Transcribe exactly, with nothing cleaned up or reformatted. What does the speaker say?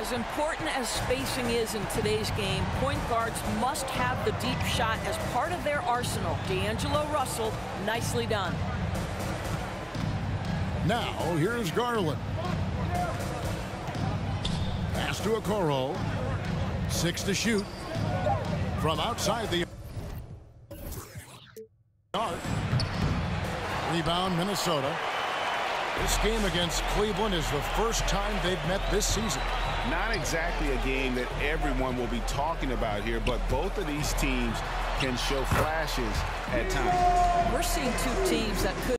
As important as spacing is in today's game, point guards must have the deep shot as part of their arsenal. D'Angelo Russell, nicely done. Now, here's Garland. Pass to Okoro. Six to shoot. From outside the arc. Rebound, Minnesota. This game against Cleveland is the first time they've met this season. Not exactly a game that everyone will be talking about here, but both of these teams can show flashes at times. We're seeing two teams that could